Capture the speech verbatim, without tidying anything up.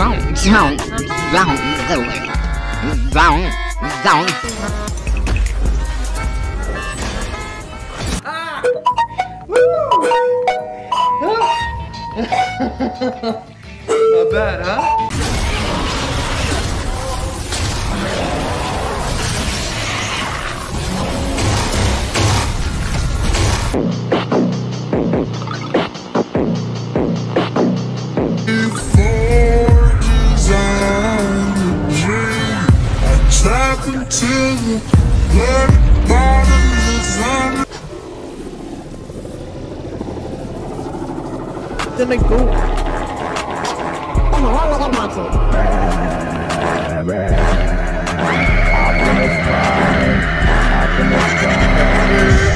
don't, don't do it. Don't, don't. Ah! Woo! Not bad, huh? Until the blood bottom is under. Then I go. Oh, look at that.